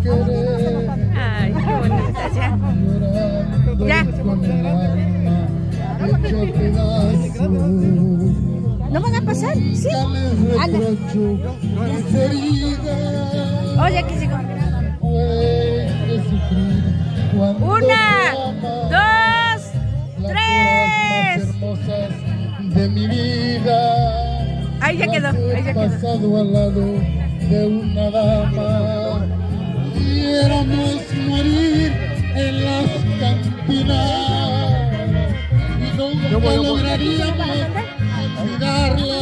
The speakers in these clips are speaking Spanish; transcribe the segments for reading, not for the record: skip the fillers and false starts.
Ay, qué bonita, ya. Ya. ¿No van a pasar? Sí. Oye, que sigo. 1, 2, 3. De mi vida. Ahí ya quedó, ahí ya quedó. Pasado al lado de una dama, quisiéramos morir en las cantinas y nunca lograríamos olvidarla.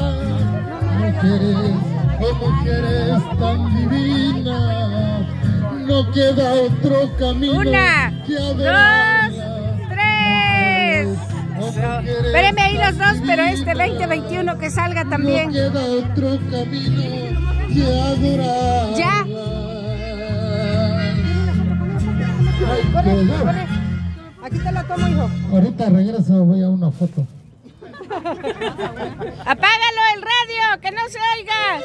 Mujeres tan divinas, no queda otro camino. 1, 2, 3. Espérenme ahí los dos, pero este 2021 que salga también. No queda otro camino que adorar. Ya. Corre, corre. Aquí te la tomo, hijo. Ahorita regreso, voy a una foto. Apágalo el radio, que no se oiga.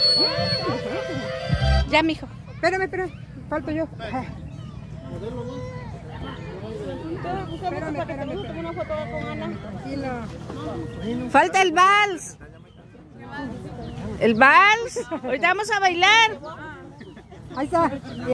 Ya, mijo. Espérame, falto yo. Espérame. Una foto con Ana. Falta el vals. El vals. Ahorita vamos a bailar. Ahí está.